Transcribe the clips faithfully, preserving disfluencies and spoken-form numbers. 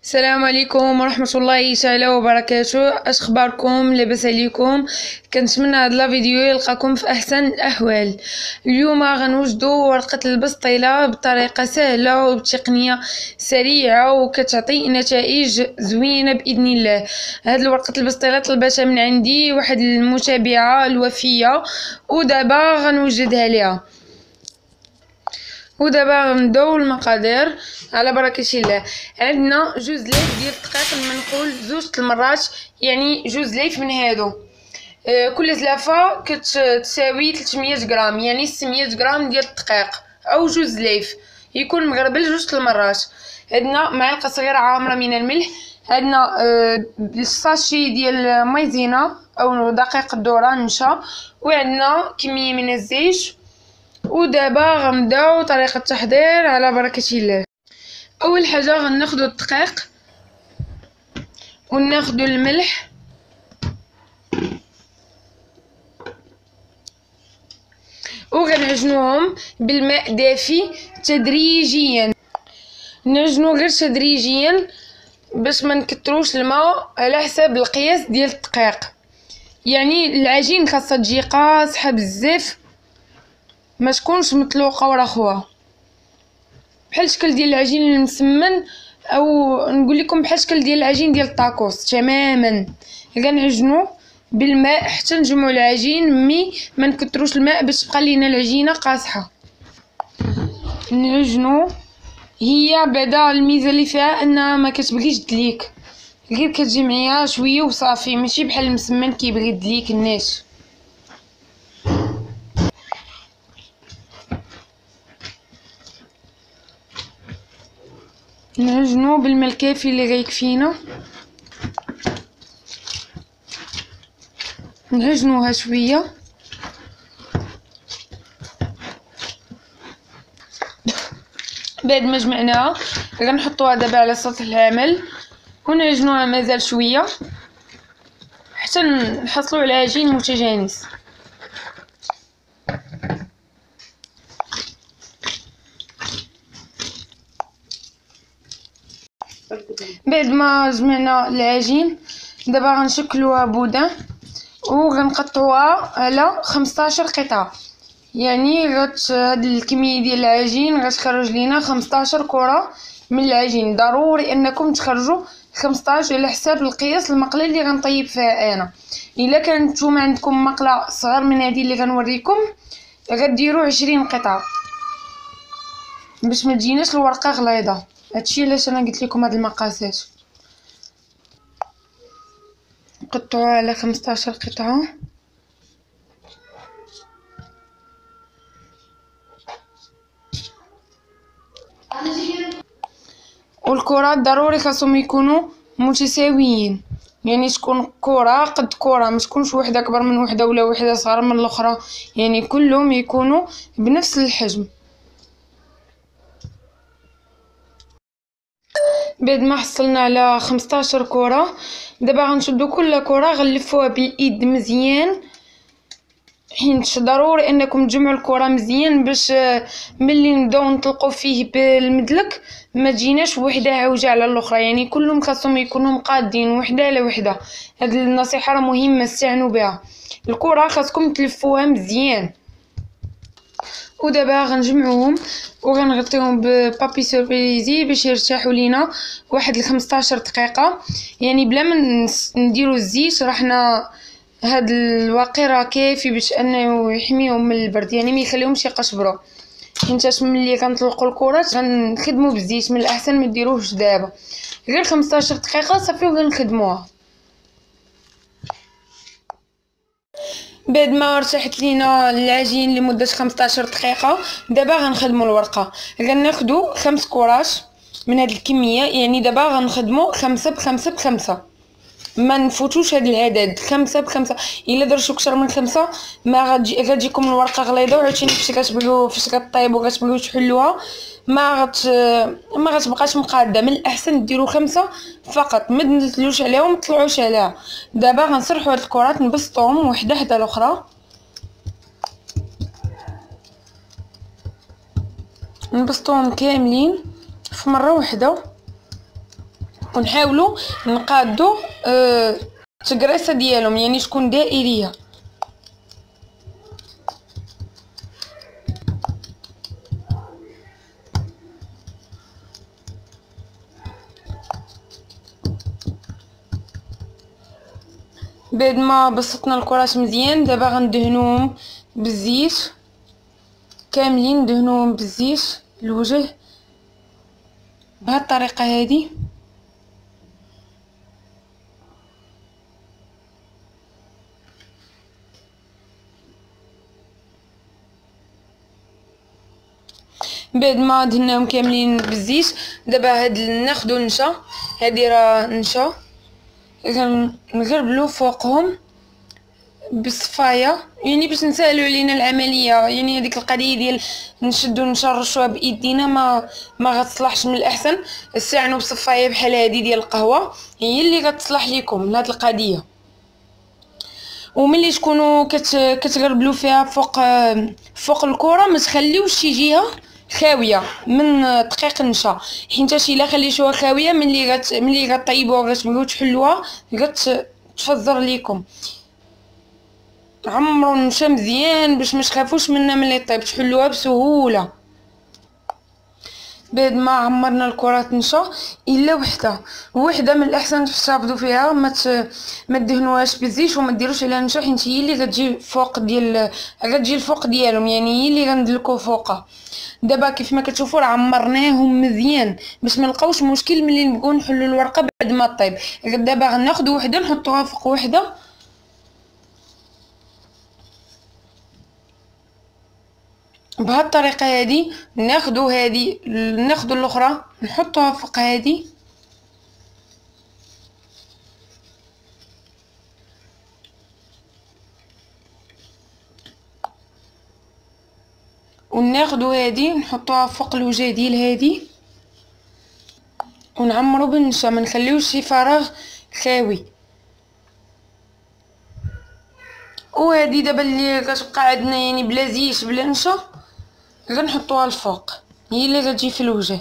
السلام عليكم ورحمة الله تعالى وبركاته. اش اخباركم؟ لاباس عليكم؟ كنتمنى هاد لا فيديو يلقاكم في احسن الاحوال. اليوم غنوجدوا ورقة البسطيلة بطريقة سهلة وبتقنية سريعة وكتعطي نتائج زوينة باذن الله. هاد ورقة البسطيلة طلبتها من عندي واحد المتابعة الوفية ودابا غنوجدها ليها. ودابا غنبداو المقادير على بركه الله. عندنا جوج ليف ديال الدقيق المنقول زوج المرات، يعني جوج ليف من هادو. آه كل زلافه كتساوي ثلاثمية غرام، يعني ستمية غرام ديال الدقيق او جوج ليف يكون مغربل جوج المرات. عندنا معلقه صغيره عامره من الملح، عندنا آه الساشي ديال مايزينا او دقيق الذره نشا، وعندنا كميه من الزيت. ودابا غنبداو طريقه التحضير على بركه الله. اول حاجه غناخدو الدقيق وناخدو الملح وغنعجنوهم بالماء دافي تدريجيا. نعجنو غير تدريجيا باش ما نكتروش الماء على حساب القياس ديال الدقيق، يعني العجين خاصها تجي قاصحه بزاف ما تكونش مطلوقه ورخوه، بحال الشكل ديال العجين المسمن، او نقول لكم بحال الشكل ديال العجين ديال الطاكوس تماما. كنعجنو بالماء حتى نجمعوا العجين، مي ما نكتروش الماء باش تبقى لينا العجينه قاصحه. نعجنو، هي بعدا الميزه اللي فيها انها ما كتبغيش دليك، غير كتجمعيها شويه وصافي، ماشي بحال المسمن كيبغي دليك الناس. نعجنو بالماء الكافي اللي غيكفينا، نعجنوها شويه. بعد ما جمعناها غنحطوها دابا على سطح العمل ونعجنوها مازال شويه حتى نحصلوا على عجين متجانس. بعد ما جمعنا العجين دابا غنشكلوها بودان وغنقطعوها على خمسطاش قطعه، يعني غت هاد الكميه ديال العجين غتخرج لينا خمسطاش كره من العجين. ضروري انكم تخرجوا خمسطاش على حساب القياس المقله اللي غنطيب فيها انا. الا كانت نتوما عندكم مقله صغر من هذه اللي غنوريكم غديروا عشرين قطعه باش ما تجيناش الورقه غليظه. هادشي علاش انا قلت لكم هاد المقاسات. نقطعوها على خمسطاش قطعه. والكرات ضروري خاصهم يكونوا متساويين، يعني تكون كره قد كره، ما تكونش وحده اكبر من وحده ولا وحده صغر من الاخرى، يعني كلهم يكونوا بنفس الحجم. بعد ما حصلنا على خمسطاش كره دابا غنشدو كل كره غنلفوها بالايد مزيان، حيت ضروري انكم تجمعوا الكره مزيان باش ملي نبداو نطلقوا فيه بالمدلك ما تجيناش وحده عوجه على الاخرى، يعني كلهم خاصهم يكونوا مقادين وحده على وحده. هاد النصيحه راه مهمه استعنوا بها. الكره خاصكم تلفوها مزيان. ودابا غنجمعوهم وغنغطيهم ببابي سوربريزي باش يرتاحوا لينا واحد خمسطاش دقيقه، يعني بلا ما نديروا الزيت. راحنا هاد الواقي راه كافي باش انه يحميهم من البرد، يعني ما يخليهمش يقشبروا. حيت ملي كنطلقوا الكرات غنخدموا بالزيت، من الاحسن ما ديروهش دابا، غير خمسطاش دقيقه صافي وغنخدموها. بعد ما ارتاحت لينا العجين لمده خمسطاش دقيقه دابا غنخدموا الورقه. غناخدو خمس كرات من هاد الكميه، يعني دابا غنخدموا خمسه بخمسه بخمسه، ما نفوتوش هاد العدد خمسه بخمسه. الا درتو اكثر من خمسه ما غتجي غتجيكم الورقه غليظه، وعاوتاني فاش كتبغيو فاش كطيب وكتبغيو تحلوها ما غت ما غتبقاش مقاده. من الاحسن ديروا خمسه فقط، ما تنزلوش عليهم ما تطلعوش عليها. دابا غنسرحوا هاد الكرات نبسطوهم وحده حدا الاخرى، نبسطوهم كاملين في مره واحده ونحاولوا نقادوا آه التقريصه ديالهم، يعني تكون دائريه. بعد ما بسطنا الكرات مزيان دابا غندهنوهم بالزيت كاملين، ندهنوهم بالزيت الوجه بهذه الطريقه هذه. بعد ما دهناهم كاملين بالزيت دابا هاد ناخدو نشا، هادي راه نشا غنغربلو فوقهم بالصفايه، يعني باش نسهلوا علينا العمليه. يعني هذيك القضيه ديال نشدو نشرشوها بايدينا ما ما غتصلحش. من الاحسن استعنوا بصفايه بحال هذه ديال القهوه، هي اللي غتصلح لكم لهاد القضيه. وملي تكونوا كت كتغربلوا فيها فوق فوق الكره ما تخليوش شي جهه خاويه من دقيق النشا، حيت الا خليتوها خاويه ملي غت ملي غطيبوها غتبغيو تحلوها غتفزر ليكم. عمرو النشا مزيان باش ما تخافوش منها ملي طيب، تحلوها بسهوله. بعد ما عمرنا الكرات نشا الا وحده وحده من الاحسن تحتفظوا فيها، ما ما تدهنوهاش بالزيت وما ديروش عليها نشا، حيت هي اللي غتجي فوق ديال غتجي الفوق ديالهم، يعني هي اللي غندلكو فوقها. دابا كيف ما كتشوفوا راه عمرناهم مزيان باش ما نلقاوش مشكل ملي نبغوا نحلوا الورقه بعد ما طيب. دابا غناخذوا وحده نحطوها فوق وحده بهذه الطريقه هذه. ناخذوا هذه ناخذوا الاخرى نحطوها فوق هذه، وناخذوا هذه نحطوها فوق الوجه ديال هذه، ونعمروا بالنشا ما نخليوش شي فراغ خاوي. وهذه دابا اللي كتبقى عندنا يعني بلا زيت بلا نشا غنحطوها الفوق، هي اللي غتجي في الوجه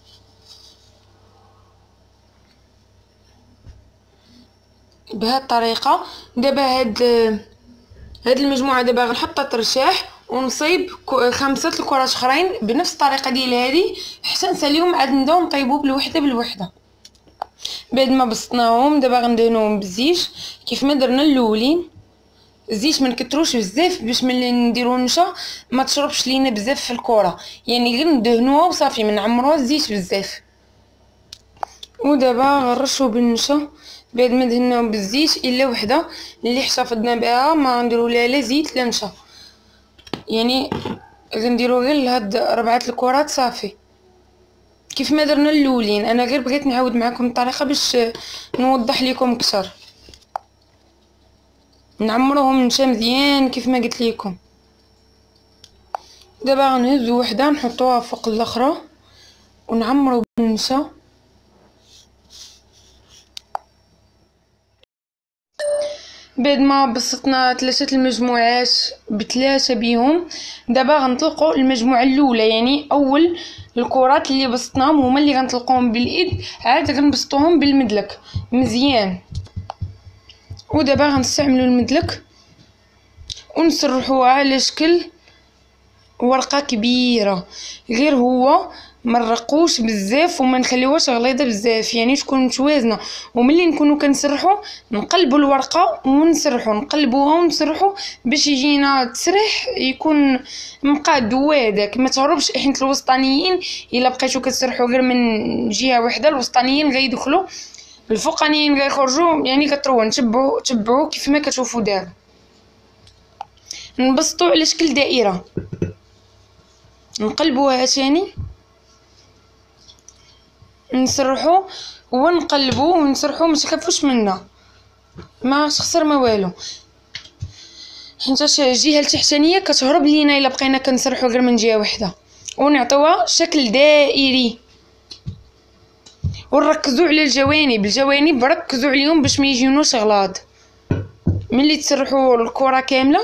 بهذه الطريقه. دابا هاد هاد المجموعه دابا غنحطها ترشاح ونصيب خمسه الكرات اخرين بنفس الطريقه ديال هذه حتى نساليهم عاد نبداو نطيبوا بالوحده بالوحده. بعد ما بسطناهم دابا غندهنوهم بالزيت كيف ما درنا الاولين. الزيت ما نكتروش بزاف باش ملي نديرو النشا ما تشربش لينا بزاف في الكره، يعني غير ندهنوها وصافي ما نعمروها الزيت بزاف. ودابا غنرشوا بالنشا بعد ما دهناهم بالزيت الا وحده اللي احتفظنا بها، ما نديرو لها لا زيت لا نشا، يعني غنديرو غير لهاد ربعه الكرات صافي كيف ما درنا الاولين. انا غير بغيت نعاود معكم الطريقه باش نوضح لكم اكثر. نعمروهم نشا مزيان كيف ما قلت لكم. دابا غنهزو وحده نحطوها فوق الاخرى ونعمرو بالنشا. بعد ما بسطنا ثلاثه المجموعات بثلاثه بيهم دابا غنطلقوا المجموعه الاولى، يعني اول الكرات اللي بسطناهم هما اللي غنطلقوهم بالايد، عاد غنبسطوهم بالمدلك مزيان. ودابا غنستعملوا المدلك ونسرحوها على شكل ورقه كبيره، غير هو ما نرقوش بزاف وما نخليوهاش غليظه بزاف، يعني تكون متوازنه. وملي نكونوا كنسرحوا نقلبوا الورقه ونسرحوا نقلبوها ونسرحوا باش يجينا التسريح يكون مقاد هذاك ما تهربش، حيت الوسطانيين الا بقيتو كتسرحوا غير من جهه واحده الوسطانيين غيدخلوا الفوقانيين غيخرجوا، يعني كتروا نتبعوا تبعوا كيف ما كتشوفوا دابا. نبسطوا على شكل دائره نقلبوها ثاني نسرحوا ونقلبوا ونسرحوا، ما تخافوش منا ما تخسر ما والو، حيت الجهه التحتانيه كتهرب لينا الا بقينا كنسرحوا غير من جهه واحده. ونعطيوها شكل دائري ونركزوا على الجوانب، الجوانب ركزوا عليهم باش ما يجيونوش غلاظ. ملي تسرحوا الكره كامله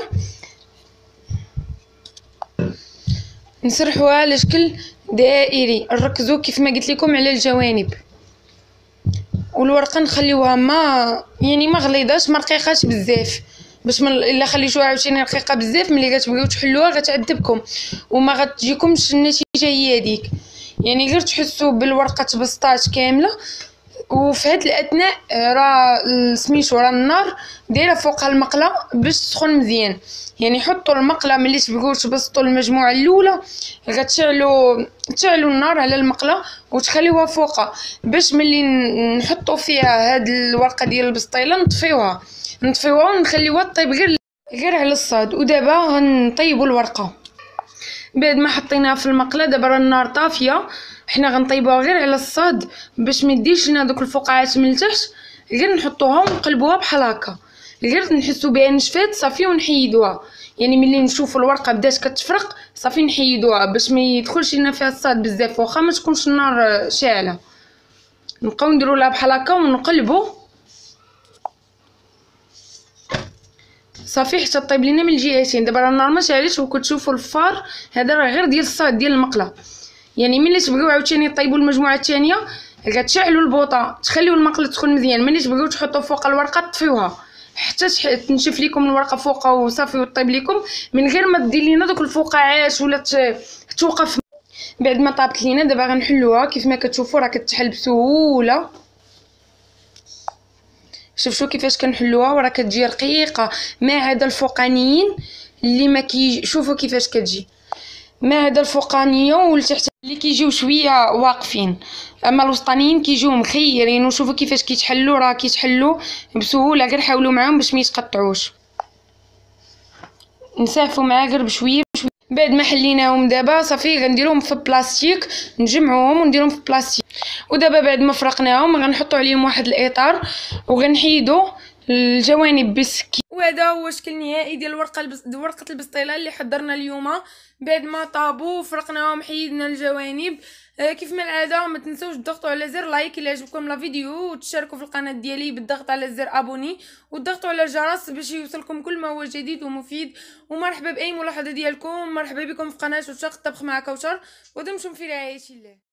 نسرحوها على شكل دائري، نركزوا كيف ما قلت لكم على الجوانب. والورقه نخليوها ما يعني ما غليظاش ما رقيقاش بزاف، باش من الا خليتوها عاوتاني رقيقه بزاف ملي غتبغيو تحلوها غتعذبكم وما غتجيكمش النتيجه هي هذيك. يعني غير تحسوا بالورقه تبسطات كامله. وفي هاد الاثناء راه سميتو راه النار دايره فوق المقله باش تسخن مزيان. يعني حطوا المقله ملي تبغيو تبسطوا المجموعه الاولى غتشعلوا تشعلوا النار على المقله وتخليوها فوقها باش ملي نحطوا فيها هاد الورقه ديال البسطيله نطفيوها نطفيوها ونخليوها طيب غير غير على الصاد. ودابا غنطيبوا الورقه بعد ما حطيناها في المقله. دابا راه النار طافيه، حنا غنطيبوها غير على الصاد باش ما يديش لنا دوك الفقاعات من التحت. غير نحطوها ونقلبوها بحال هكا غير نحسوا بها نشفات صافي ونحيدوها. يعني ملي نشوفوا الورقه بدات كتفرق صافي نحيدوها باش ما يدخلش لنا فيها الصاد بزاف واخا ما تكونش النار شاعله. نبقاو نديروا لها بحال هكا ونقلبوا صافي حتى طيب لينا من الجهتين. دابا راه النار ما شعلتش وكتشوفوا الفار هذا راه غير ديال الصاد ديال المقله. يعني ملي تبغيو عاوتاني طيبوا المجموعه الثانيه غتشعلوا البوطه تخليو المقله تسخن مزيان. ملي تبغيو تحطوا فوق الورقه تطفيوها حتى تنشف لكم الورقه فوقها وصافي وطيب لكم من غير ما دير لينا دوك الفقاعات ولا توقف. بعد ما طابت لينا دابا غنحلوها كيف ما كتشوفوا راه كتحل بسهوله. شوفوا كيفاش كنحلوها وراه كتجي رقيقه ما عدا الفوقانيين اللي ما كي شوفوا كيفاش كتجي ما عدا الفوقانيه والتحت اللي كيجيو شويه واقفين، اما الوسطانيين كيجيو مخيرين. وشوفوا كيفاش كيتحلوا راه كيتحلوا بسهوله غير حاولوا معاهم باش ما يتقطعوش. نسافوا معاه غير بشويه بشويه. بعد ما حليناهم دابا صافي غنديروهم في بلاستيك نجمعوهم ونديرهم في بلاستيك. ودابا بعد ما فرقناهم غنحطوا عليهم واحد الاطار وغنحيدوا الجوانب بالسكين. وهذا هو الشكل النهائي ديال ورقه البس... ورقه البسطيله اللي حضرنا اليوم. بعد ما طابوا فرقناهم حيدنا الجوانب. آه كيف ما العاده ما تنسوش تضغطوا على زر لايك الا عجبكم لا فيديو وتشاركوا في القناه ديالي بالضغط على زر ابوني وتضغطوا على الجرس باش يوصلكم كل ما هو جديد ومفيد. ومرحبا باي ملاحظه ديالكم. مرحبا بكم في قناه وشاق الطبخ مع كوثر ودمتم في رعايه الله.